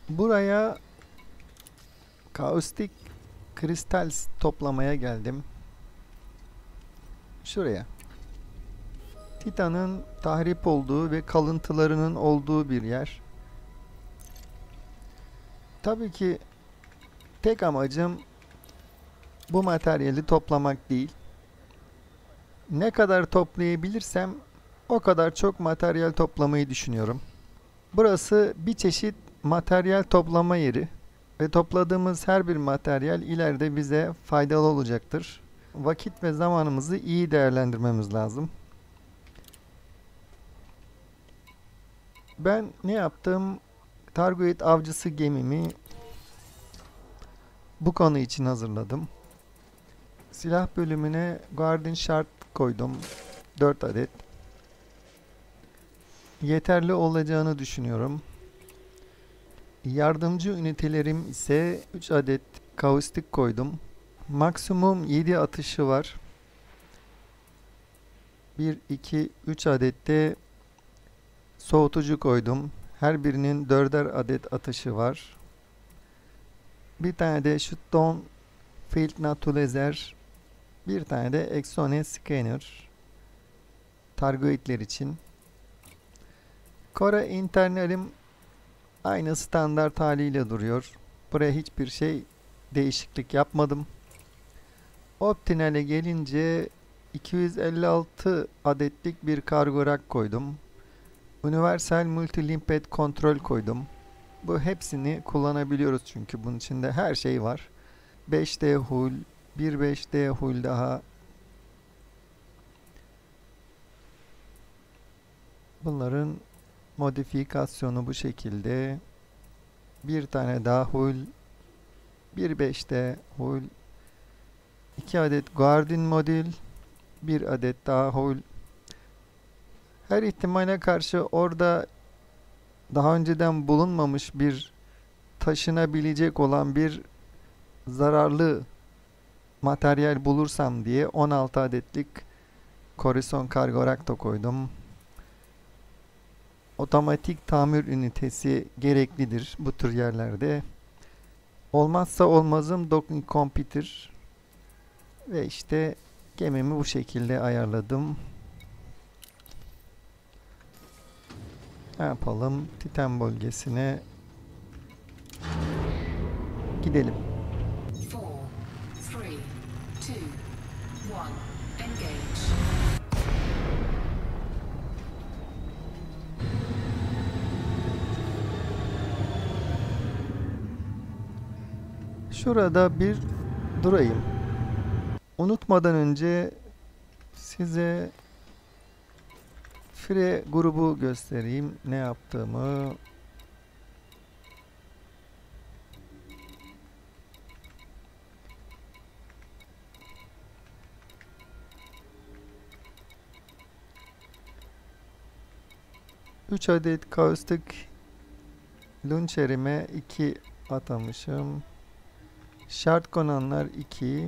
Buraya kaustik kristal toplamaya geldim. Şuraya. Titan'ın tahrip olduğu ve kalıntılarının olduğu bir yer. Tabii ki tek amacım bu materyali toplamak değil. Ne kadar toplayabilirsem o kadar çok materyal toplamayı düşünüyorum. Burası bir çeşit materyal toplama yeri ve topladığımız her bir materyal ileride bize faydalı olacaktır. Vakit ve zamanımızı iyi değerlendirmemiz lazım. Ben ne yaptım? Targoid avcısı gemimi bu konu için hazırladım. Silah bölümüne Guardian Shard koydum. 4 adet. Yeterli olacağını düşünüyorum. Yardımcı ünitelerim ise 3 adet kaustik koydum. Maksimum 7 atışı var. 1, 2, 3 adet de soğutucu koydum. Her birinin 4'er adet atışı var. Bir tane de Shutdown Field NATO Laser. Bir tane de Exone Scanner. Targoidler için. Core internalim aynı standart haliyle duruyor. Buraya hiçbir şey değişiklik yapmadım. Optinale gelince 256 adetlik bir kargo rack koydum. Universal Multi Limpet kontrol koydum. Bu hepsini kullanabiliyoruz çünkü bunun içinde her şey var. 5D hull, bir 5D hull daha. Bunların modifikasyonu bu şekilde. Bir tane daha hull, bir 5D hull, 2 adet Guardian modül, bir adet daha hull. Her ihtimale karşı orada daha önceden bulunmamış bir taşınabilecek olan bir zararlı materyal bulursam diye 16 adetlik Corison Cargo Rack da koydum. Otomatik tamir ünitesi gereklidir bu tür yerlerde. Olmazsa olmazım Docking Computer. Ve işte gemimi bu şekilde ayarladım. Ne yapalım? Titan bölgesine gidelim. 4, 3, 2, 1, engage. Şurada bir durayım. Unutmadan önce size Fire grubu göstereyim. Ne yaptığımı. Üç adet kaustik launcher'ime 2 atamışım. Şart konanlar 2.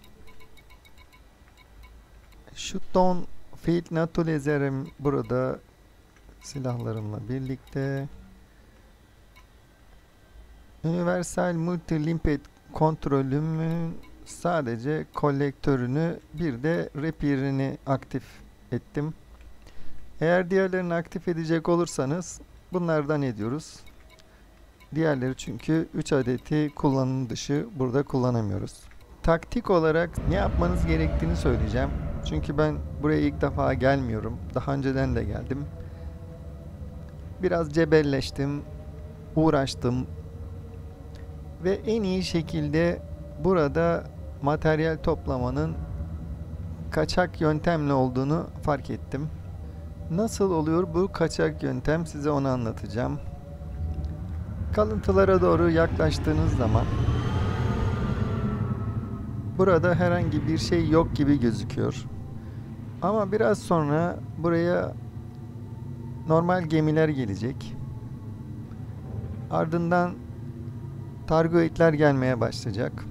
Shutdown Field NATO Laser'im burada silahlarımla birlikte. Universal Multi Limpet kontrolümün sadece kolektörünü bir de repair'ini aktif ettim. Eğer diğerlerini aktif edecek olursanız bunlardan ediyoruz. Diğerleri çünkü 3 adeti kullanım dışı burada kullanamıyoruz. Taktik olarak ne yapmanız gerektiğini söyleyeceğim. Çünkü ben buraya ilk defa gelmiyorum. Daha önceden de geldim. Biraz cebelleştim, uğraştım ve en iyi şekilde burada materyal toplamanın kaçak yöntemle olduğunu fark ettim. Nasıl oluyor bu kaçak yöntem, size onu anlatacağım. Kalıntılara doğru yaklaştığınız zaman burada herhangi bir şey yok gibi gözüküyor. Ama biraz sonra buraya normal gemiler gelecek. Ardından targoidler gelmeye başlayacak.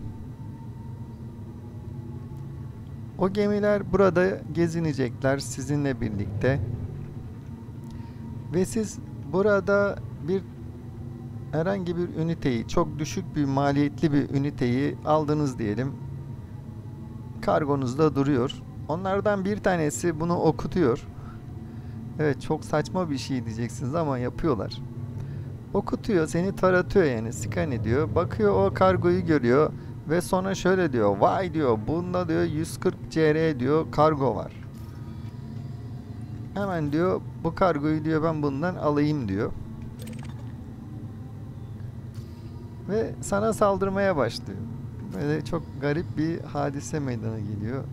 O gemiler burada gezinecekler sizinle birlikte. Ve siz burada bir herhangi bir üniteyi, çok düşük bir maliyetli bir üniteyi aldınız diyelim. Kargonuzda duruyor. Onlardan bir tanesi bunu okutuyor. Evet, çok saçma bir şey diyeceksiniz ama yapıyorlar. Okutuyor, seni taratıyor, yani scan ediyor. Bakıyor, o kargoyu görüyor ve sonra şöyle diyor. Vay diyor, bunda diyor 140 CR diyor kargo var. Hemen diyor bu kargoyu diyor ben bundan alayım diyor. Ve sana saldırmaya başlıyor. Böyle çok garip bir hadise meydana geliyor.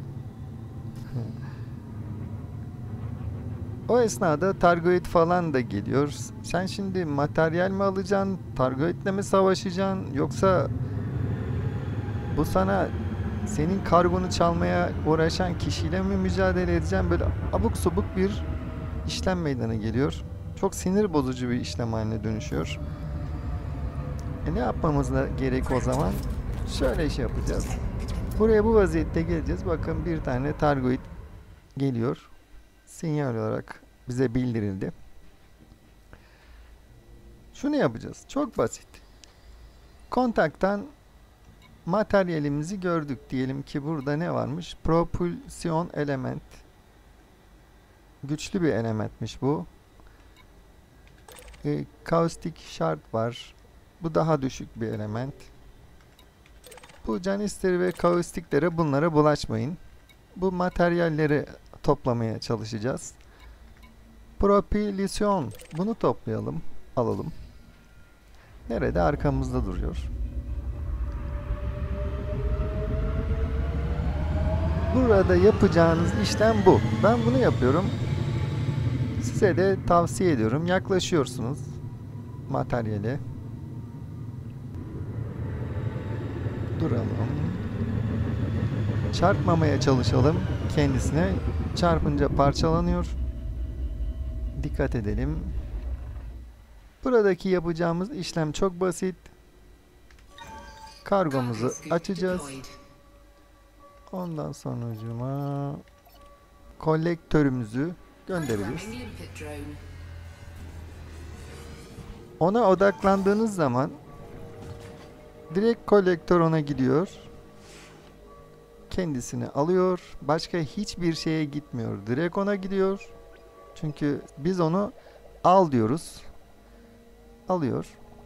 O esnada Targoid falan da geliyor. Sen şimdi materyal mi alacaksın? Targoid'le mi savaşacaksın? Yoksa bu sana senin kargonu çalmaya uğraşan kişiyle mi mücadele edeceksin? Böyle abuk subuk bir işlem meydana geliyor. Çok sinir bozucu bir işlem haline dönüşüyor. Ne yapmamız gerek o zaman? Şöyle iş yapacağız. Buraya bu vaziyette geleceğiz. Bakın bir tane Targoid geliyor. Sinyal olarak bize bildirildi. Şunu yapacağız. Çok basit. Kontaktan materyalimizi gördük. Diyelim ki burada ne varmış? Propulsion element. Güçlü bir elementmiş bu. Kaustik şart var. Bu daha düşük bir element. Bu canisteri ve kaustiklere, bunlara bulaşmayın. Bu materyalleri toplamaya çalışacağız. Propulsion. Bunu toplayalım. Alalım. Nerede? Arkamızda duruyor. Burada yapacağınız işlem bu. Ben bunu yapıyorum. Size de tavsiye ediyorum. Yaklaşıyorsunuz materyale. Duralım. Çarpmamaya çalışalım kendisine. Çarpınca parçalanıyor. Dikkat edelim. Buradaki yapacağımız işlem çok basit. Kargomuzu açacağız. Ondan sonracığıma kolektörümüzü göndeririz. Ona odaklandığınız zaman direkt kolektör ona gidiyor. Kendisini alıyor. Başka hiçbir şeye gitmiyor. Direkt ona gidiyor. Çünkü biz onu al diyoruz. Alıyor.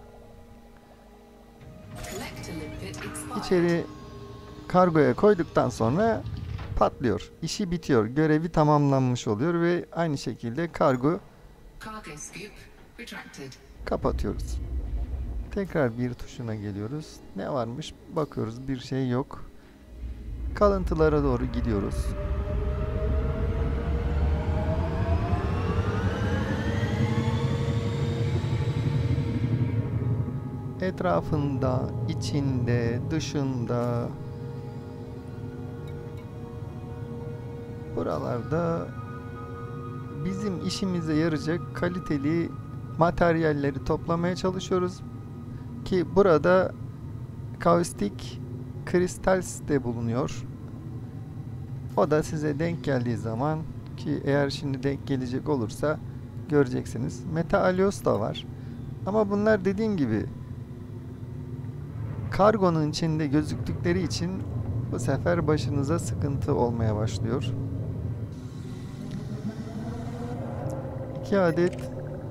İçeri kargoya koyduktan sonra patlıyor. İşi bitiyor. Görevi tamamlanmış oluyor ve aynı şekilde kargo kapatıyoruz. Tekrar bir tuşuna geliyoruz. Ne varmış? Bakıyoruz. Bir şey yok. Kalıntılara doğru gidiyoruz. Etrafında, içinde, dışında, buralarda bizim işimize yarayacak kaliteli materyalleri toplamaya çalışıyoruz. Ki burada kaustik kristal de bulunuyor. O da size denk geldiği zaman, ki eğer şimdi denk gelecek olursa göreceksiniz. Metalios da var. Ama bunlar dediğim gibi kargonun içinde gözüktükleri için bu sefer başınıza sıkıntı olmaya başlıyor. 2 adet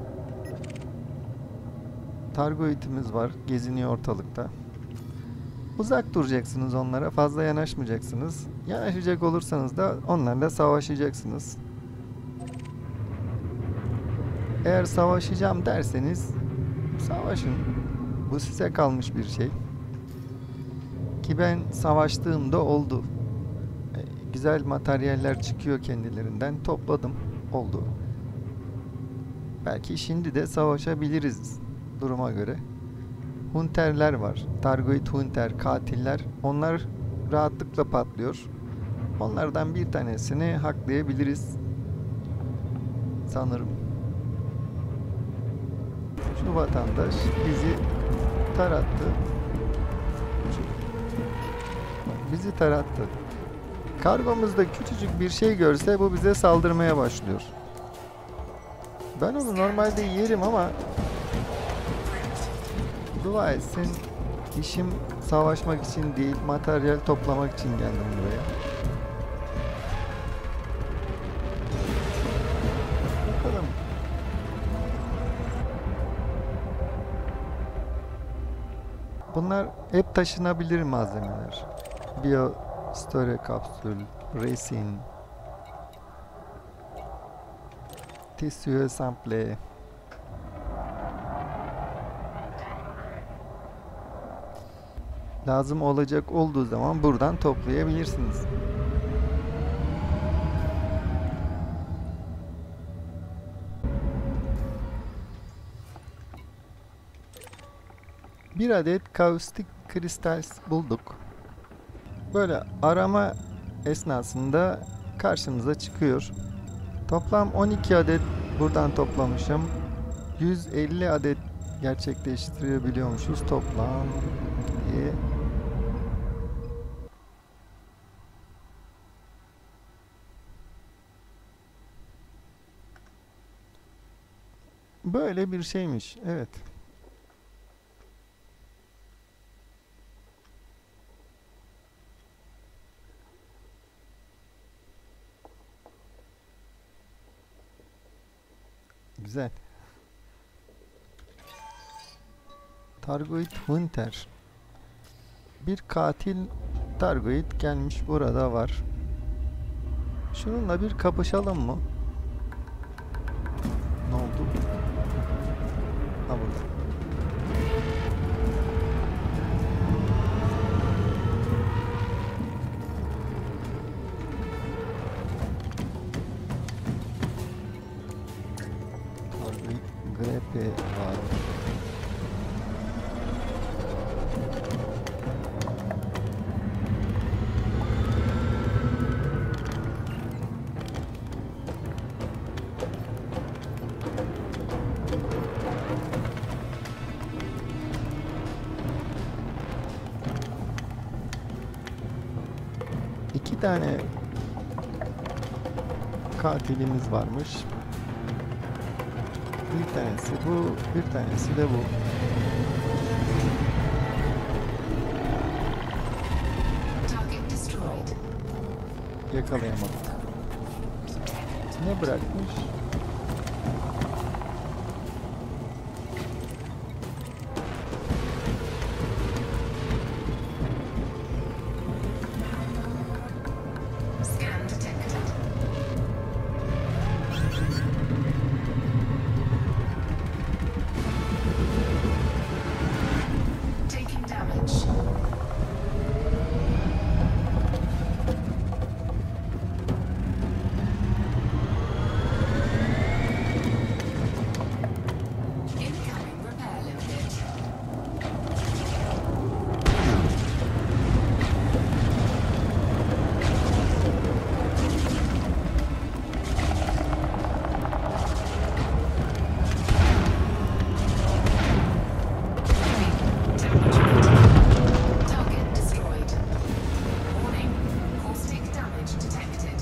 Targoid'imiz var. Geziniyor ortalıkta. Uzak duracaksınız onlara. Fazla yanaşmayacaksınız. Yanaşacak olursanız da onlarla savaşacaksınız. Eğer savaşacağım derseniz savaşın. Bu size kalmış bir şey. Ki ben savaştığımda oldu. Güzel materyaller çıkıyor kendilerinden. Topladım. Oldu. Belki şimdi de savaşabiliriz duruma göre. Hunter'ler var. Targoid Hunter, katiller. Onlar rahatlıkla patlıyor. Onlardan bir tanesini haklayabiliriz. Sanırım. Şu vatandaş bizi tarattı. Bizi tarattı. Kargomuzda küçücük bir şey görse bu bize saldırmaya başlıyor. Ben onu normalde yerim ama Dua etsin, işim savaşmak için değil, materyal toplamak için geldim buraya. Bakalım. Bunlar hep taşınabilir malzemeler. Biostore kapsül, resin, tissu sample. Lazım olacak olduğu zaman buradan toplayabilirsiniz. Bir adet kaustik kristal bulduk. Böyle arama esnasında karşımıza çıkıyor. Toplam 12 adet buradan toplamışım. 150 adet gerçekleştirebiliyormuşuz toplam diye. Böyle bir şeymiş. Evet. Güzel. Targoid Hunter. Bir katil Targoid gelmiş, burada var. Şununla bir kapışalım mı? Ne oldu? Ha, burada. Targoid Grepe var. İki tane katilimiz varmış. Bir tanesi bu, bir tanesi de bu. Target destroyed. Yakalayamadık. Ne bırakmış? Scan detected. Taking damage. Incoming repair limpet. Target destroyed. Warning, caustic damage detected.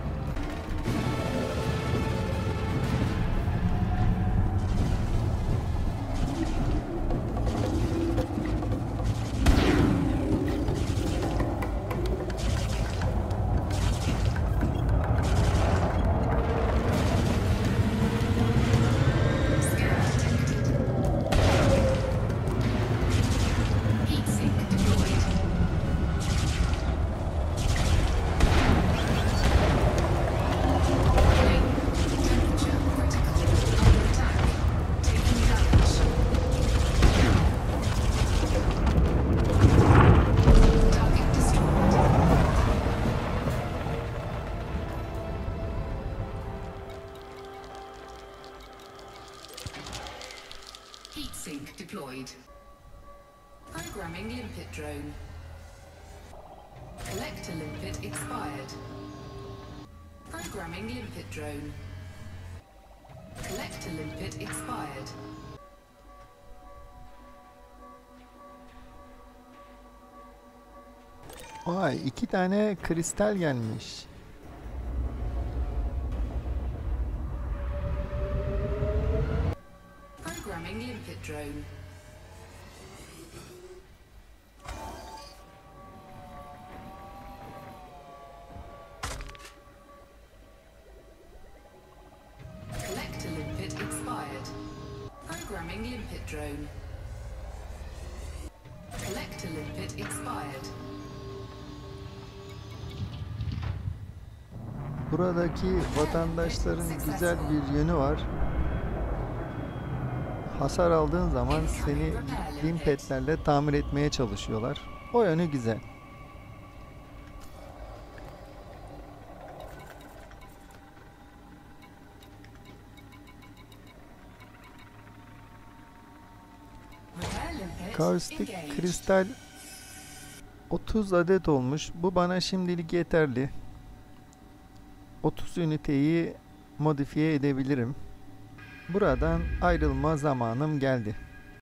Scan detected. Heat sink deployed. Warning, temperature critical. Under attack. Taking damage. Target destroyed. Heat sink deployed. Programming limpet drone. Collector limpet expired. Programming limpet drone. Collector limpet expired. Vay, iki tane kristal gelmiş. Programming limpet drone. Programming limpet drone. Collector limpet expired. Buradaki vatandaşların güzel bir yönü var. Hasar aldığın zaman seni limpetlerle tamir etmeye çalışıyorlar. O yönü güzel. Repair limpet Kaustik engaged. kristal 30 adet olmuş. Bu bana şimdilik yeterli. 30 üniteyi modifiye edebilirim. Buradan ayrılma zamanım geldi.